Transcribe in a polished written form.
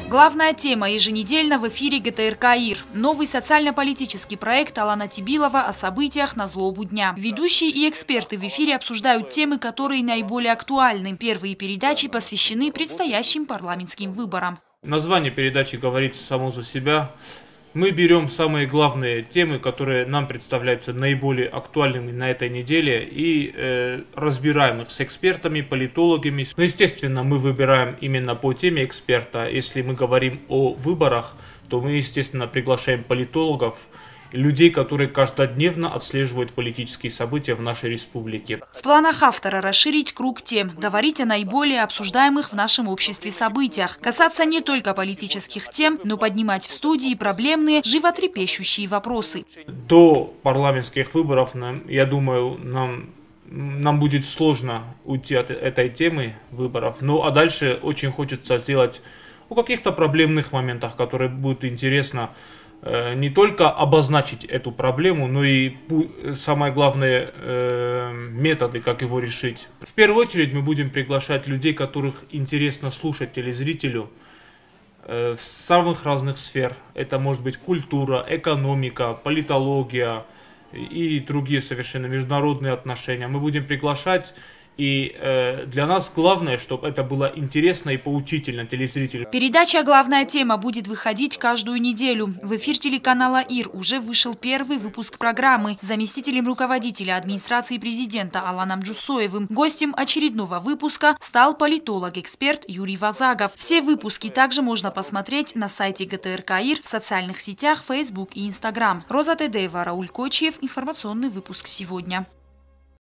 Главная тема еженедельно в эфире ГТРК ИР. Новый социально-политический проект Алана Тибилова о событиях на злобу дня. Ведущие и эксперты в эфире обсуждают темы, которые наиболее актуальны. Первые передачи посвящены предстоящим парламентским выборам. Название передачи говорит само за себя. Мы берем самые главные темы, которые нам представляются наиболее актуальными на этой неделе, и разбираем их с экспертами, политологами. Но, естественно, мы выбираем именно по теме эксперта. Если мы говорим о выборах, то мы, естественно, приглашаем политологов, людей, которые каждодневно отслеживают политические события в нашей республике. В планах автора расширить круг тем, говорить о наиболее обсуждаемых в нашем обществе событиях, касаться не только политических тем, но поднимать в студии проблемные, животрепещущие вопросы. До парламентских выборов, я думаю, нам будет сложно уйти от этой темы выборов. Ну а дальше очень хочется сделать о каких-то проблемных моментах, которые будут интересно не только обозначить эту проблему, но и самое главное методы, как его решить. В первую очередь мы будем приглашать людей, которых интересно слушать телезрителю в самых разных сфер. Это может быть культура, экономика, политология и другие совершенно международные отношения. Мы будем приглашать, и для нас главное, чтобы это было интересно и поучительно телезрителю. Передача «Главная тема» будет выходить каждую неделю. В эфир телеканала ИР уже вышел первый выпуск программы с заместителем руководителя администрации президента Аланом Джусоевым. Гостем очередного выпуска стал политолог-эксперт Юрий Вазагов. Все выпуски также можно посмотреть на сайте ГТРК ИР, в социальных сетях Facebook и Instagram. Роза Тедеева, Рауль Кочиев. Информационный выпуск сегодня.